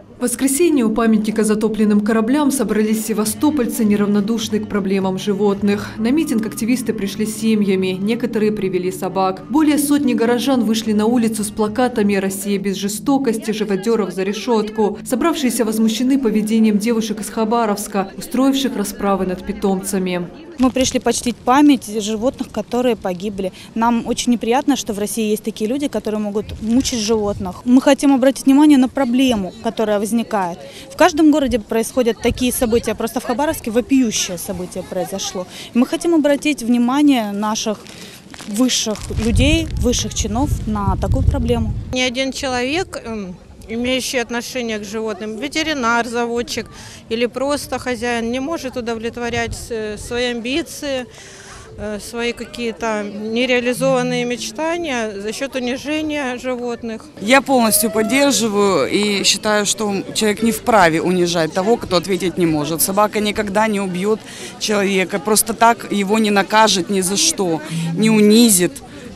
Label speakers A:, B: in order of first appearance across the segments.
A: В воскресенье у памятника затопленным кораблям собрались севастопольцы, неравнодушные к проблемам животных. На митинг активисты пришли с семьями, некоторые привели собак. Более сотни горожан вышли на улицу с плакатами «Россия без жестокости», «Живодеров за решетку». Собравшиеся возмущены поведением девушек из Хабаровска, устроивших расправы над питомцами.
B: Мы пришли почтить память животных, которые погибли. Нам очень неприятно, что в России есть такие люди, которые могут мучить животных. Мы хотим обратить внимание на проблему, которая возникает. В каждом городе происходят такие события, просто в Хабаровске вопиющее событие произошло. Мы хотим обратить внимание наших высших людей, высших чинов на такую проблему.
C: Ни один человек, имеющий отношение к животным, ветеринар, заводчик или просто хозяин, не может удовлетворять свои амбиции, свои какие-то нереализованные мечтания за счет унижения животных.
D: Я полностью поддерживаю и считаю, что человек не вправе унижать того, кто ответить не может. Собака никогда не убьет человека, просто так его не накажет ни за что, не унизит.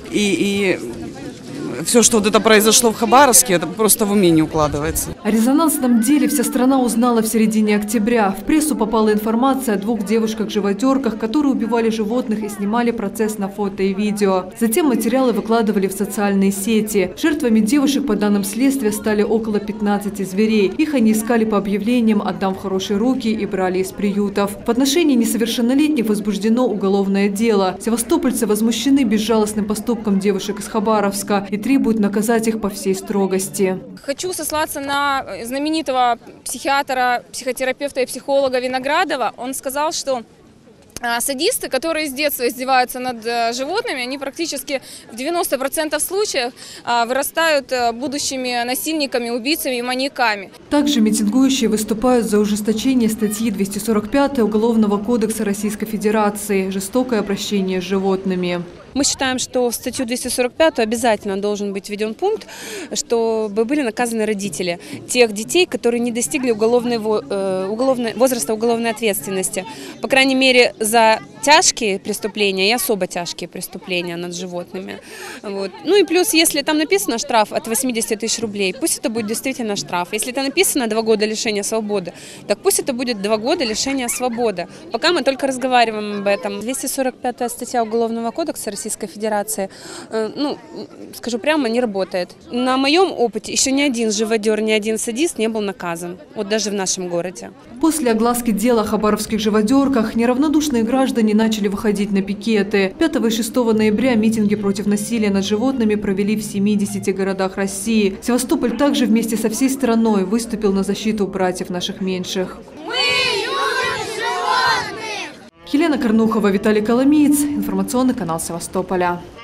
D: И все, что вот это произошло в Хабаровске, это просто в уме не укладывается.
A: О резонансном деле вся страна узнала в середине октября. В прессу попала информация о двух девушках-живодерках, которые убивали животных и снимали процесс на фото и видео. Затем материалы выкладывали в социальные сети. Жертвами девушек, по данным следствия, стали около 15 зверей. Их они искали по объявлениям «Отдам в хорошие руки» и брали из приютов. В отношении несовершеннолетних возбуждено уголовное дело. Севастопольцы возмущены безжалостным поступком девушек из Хабаровска и требуют наказать их по всей строгости.
E: Хочу сослаться на знаменитого психиатра, психотерапевта и психолога Виноградова. Он сказал, что садисты, которые с детства издеваются над животными, они практически в 90% случаев вырастают будущими насильниками, убийцами и маньяками.
A: Также митингующие выступают за ужесточение статьи 245 Уголовного кодекса Российской Федерации «Жестокое обращение с животными».
F: Мы считаем, что в статью 245 обязательно должен быть введен пункт, чтобы были наказаны родители тех детей, которые не достигли возраста уголовной ответственности. По крайней мере, за тяжкие преступления и особо тяжкие преступления над животными. Вот. Ну и плюс, если там написано штраф от 80 тысяч рублей, пусть это будет действительно штраф. Если там написано 2 года лишения свободы, так пусть это будет 2 года лишения свободы. Пока мы только разговариваем об этом. 245 статья Уголовного кодекса Российской Федерации, скажу прямо, не работает. На моем опыте еще ни один живодер, ни один садист не был наказан, вот даже в нашем городе.
A: После огласки дела о хабаровских живодерках неравнодушные граждане начали выходить на пикеты. 5 и 6 ноября митинги против насилия над животными провели в 70 городах России. Севастополь также вместе со всей страной выступил на защиту братьев наших меньших.
G: Мы любим животных!
A: Елена Корнухова, Виталий Коломиец. Информационный канал Севастополя.